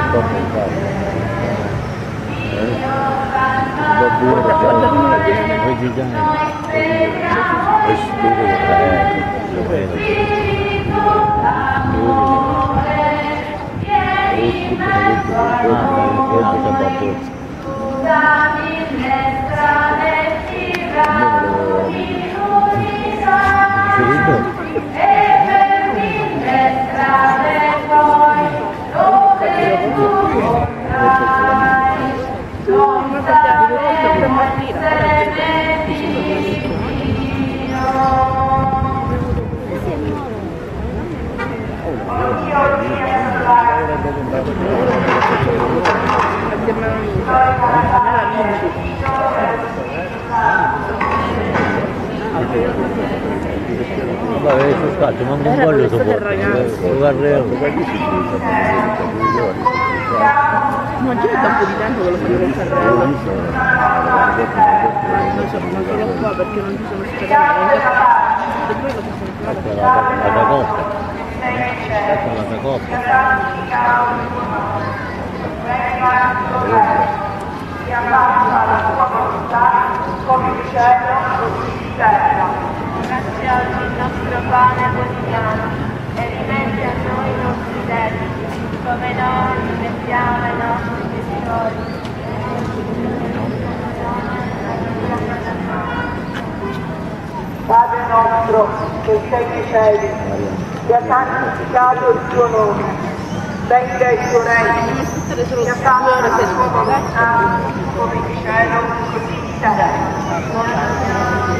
Vabbè, ma non voglio sopportare, ma già da un po' di tempo che lo facevo il carrello. Non so, ma solo qua perché non ci sono state e poi lo faccio la coppia. La coppia. Sia fatta la tua volontà come in cielo così in terra. Dacci oggi il nostro pane quotidiano e rimetti a noi i nostri debiti, come noi rimettiamo ai nostri debitori. Padre nostro che sei nei cieli, sia santificato il tuo nome, venga il tuo regno, sia fatta la tua volontà come in cielo così in terra.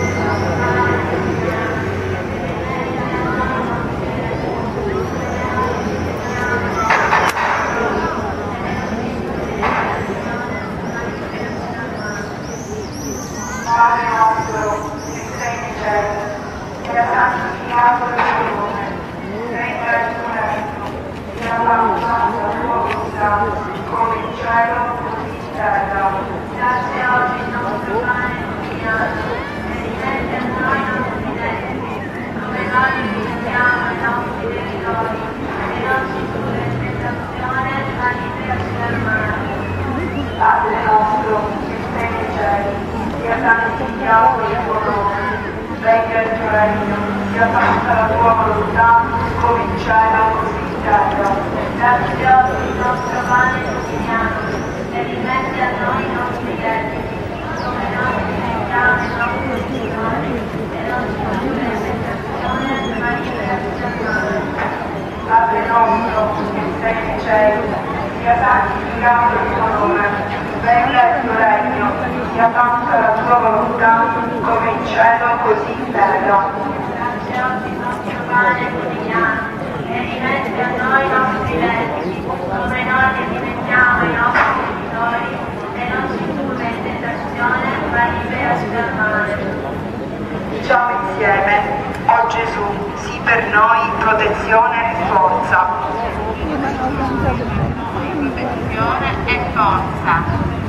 Padre nostro che sei nei cieli, sia santificato il tuo nome, venga il tuo regno, sia fatta la tua volontà, come in cielo così in terra. Dacci oggi il nostro pane quotidiano e rimetti a noi i nostri debiti, come noi rimettiamo ai nostri debitori, e non ci indurre in tentazione, ma liberaci dal male. Padre nostro che sei nei cieli, sia santificato il tuo nome, venga il tuo regno, sia fatta la tua volontà, come in cielo così in terra. Dacci oggi il nostro pane quotidiano e rimetti a noi i nostri debiti, come noi rimettiamo ai nostri debitori, e non ci indurre in tentazione, ma liberaci dal male. Padre nostro che sei nei cieli, sia santificato il tuo nome, venga il tuo regno, sia fatta la tua volontà, come in cielo così in terra. Dacci oggi il nostro pane quotidiano e rimetti a noi i nostri debiti, come noi li rimettiamo ai nostri debitori, e non ci indurre in tentazione, ma liberaci dal male. Diciamo insieme: o Gesù, sii per noi protezione e forza. Protezione e forza.